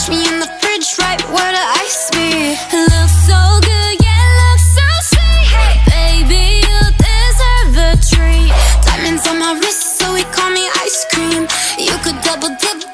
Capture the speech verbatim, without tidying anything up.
Catch me in the fridge, right where the ice be. Looks so good, yeah, looks so sweet. Hey, baby, you deserve a treat. Diamonds on my wrist, so he call me ice cream. You could double dip